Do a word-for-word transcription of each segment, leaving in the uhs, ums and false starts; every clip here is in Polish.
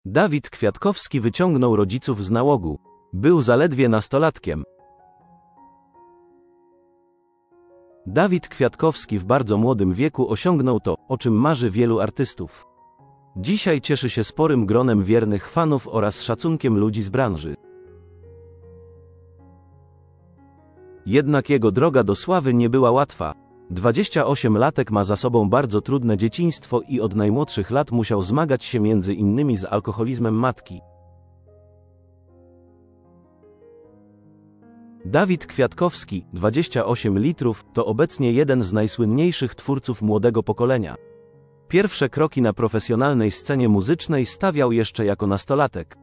Dawid Kwiatkowski wyciągnął rodziców z nałogu. Był zaledwie nastolatkiem. Dawid Kwiatkowski w bardzo młodym wieku osiągnął to, o czym marzy wielu artystów. Dzisiaj cieszy się sporym gronem wiernych fanów oraz szacunkiem ludzi z branży. Jednak jego droga do sławy nie była łatwa. dwudziestoośmiolatek ma za sobą bardzo trudne dzieciństwo i od najmłodszych lat musiał zmagać się między innymi z alkoholizmem matki. Dawid Kwiatkowski, dwadzieścia osiem litrów, to obecnie jeden z najsłynniejszych twórców młodego pokolenia. Pierwsze kroki na profesjonalnej scenie muzycznej stawiał jeszcze jako nastolatek.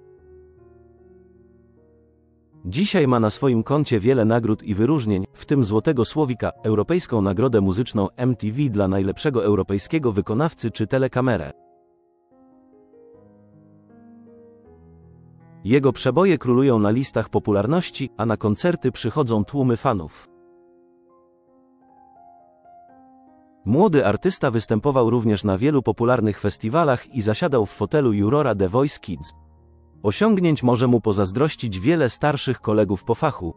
Dzisiaj ma na swoim koncie wiele nagród i wyróżnień, w tym Złotego Słowika, Europejską Nagrodę Muzyczną M T V dla najlepszego europejskiego wykonawcy czy Telekamerę. Jego przeboje królują na listach popularności, a na koncerty przychodzą tłumy fanów. Młody artysta występował również na wielu popularnych festiwalach i zasiadał w fotelu jurora The Voice Kids. Osiągnięć może mu pozazdrościć wiele starszych kolegów po fachu.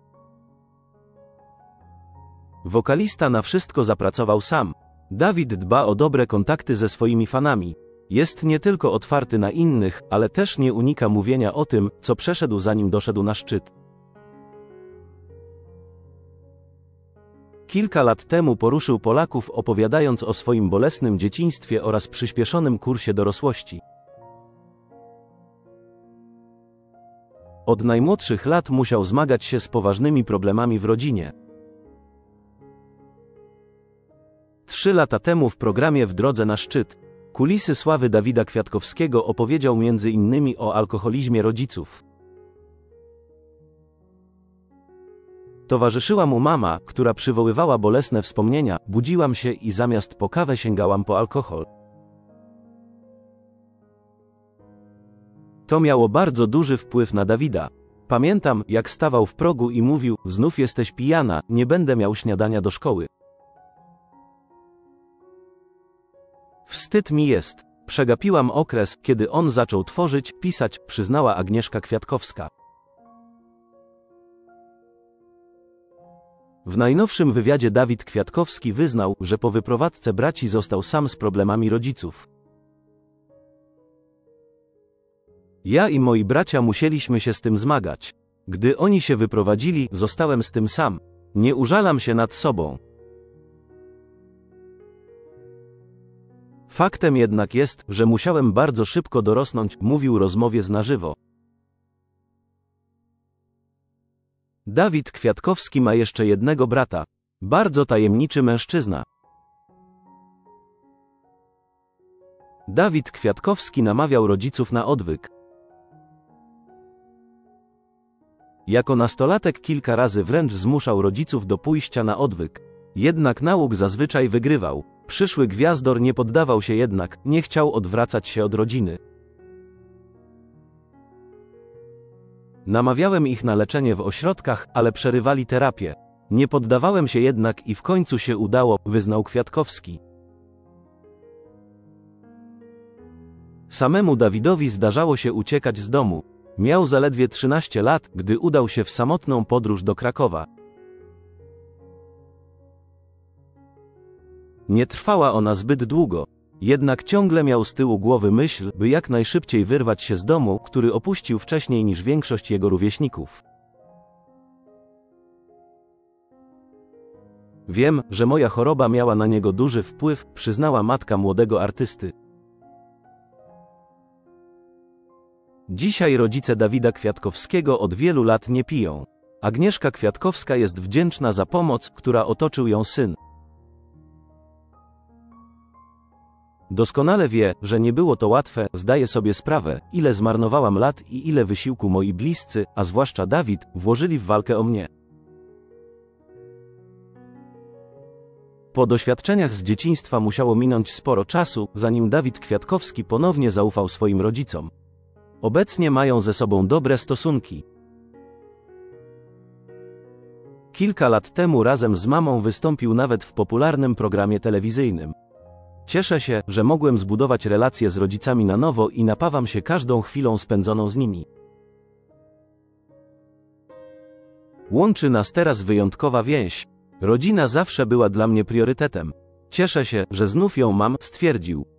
Wokalista na wszystko zapracował sam. Dawid dba o dobre kontakty ze swoimi fanami. Jest nie tylko otwarty na innych, ale też nie unika mówienia o tym, co przeszedł zanim doszedł na szczyt. Kilka lat temu poruszył Polaków, opowiadając o swoim bolesnym dzieciństwie oraz przyspieszonym kursie dorosłości. Od najmłodszych lat musiał zmagać się z poważnymi problemami w rodzinie. Trzy lata temu w programie W drodze na szczyt Kulisy sławy Dawida Kwiatkowskiego opowiedział między innymi o alkoholizmie rodziców. Towarzyszyła mu mama, która przywoływała bolesne wspomnienia, budziłam się i zamiast po kawę sięgałam po alkohol. To miało bardzo duży wpływ na Dawida. Pamiętam, jak stawał w progu i mówił, znów jesteś pijana, nie będę miał śniadania do szkoły. Wstyd mi jest. Przegapiłam okres, kiedy on zaczął tworzyć, pisać, przyznała Agnieszka Kwiatkowska. W najnowszym wywiadzie Dawid Kwiatkowski wyznał, że po wyprowadzce braci został sam z problemami rodziców. Ja i moi bracia musieliśmy się z tym zmagać. Gdy oni się wyprowadzili, zostałem z tym sam. Nie użalam się nad sobą. Faktem jednak jest, że musiałem bardzo szybko dorosnąć, mówił w rozmowie z Na żywo. Dawid Kwiatkowski ma jeszcze jednego brata. Bardzo tajemniczy mężczyzna. Dawid Kwiatkowski namawiał rodziców na odwyk. Jako nastolatek kilka razy wręcz zmuszał rodziców do pójścia na odwyk. Jednak nauk zazwyczaj wygrywał. Przyszły gwiazdor nie poddawał się jednak, nie chciał odwracać się od rodziny. Namawiałem ich na leczenie w ośrodkach, ale przerywali terapię. Nie poddawałem się jednak i w końcu się udało, wyznał Kwiatkowski. Samemu Dawidowi zdarzało się uciekać z domu. Miał zaledwie trzynaście lat, gdy udał się w samotną podróż do Krakowa. Nie trwała ona zbyt długo, jednak ciągle miał z tyłu głowy myśl, by jak najszybciej wyrwać się z domu, który opuścił wcześniej niż większość jego rówieśników. Wiem, że moja choroba miała na niego duży wpływ, przyznała matka młodego artysty. Dzisiaj rodzice Dawida Kwiatkowskiego od wielu lat nie piją. Agnieszka Kwiatkowska jest wdzięczna za pomoc, która otoczył ją syn. Doskonale wie, że nie było to łatwe, zdaję sobie sprawę, ile zmarnowałam lat i ile wysiłku moi bliscy, a zwłaszcza Dawid, włożyli w walkę o mnie. Po doświadczeniach z dzieciństwa musiało minąć sporo czasu, zanim Dawid Kwiatkowski ponownie zaufał swoim rodzicom. Obecnie mają ze sobą dobre stosunki. Kilka lat temu razem z mamą wystąpił nawet w popularnym programie telewizyjnym. Cieszę się, że mogłem zbudować relacje z rodzicami na nowo i napawam się każdą chwilą spędzoną z nimi. Łączy nas teraz wyjątkowa więź. Rodzina zawsze była dla mnie priorytetem. Cieszę się, że znów ją mam, stwierdził.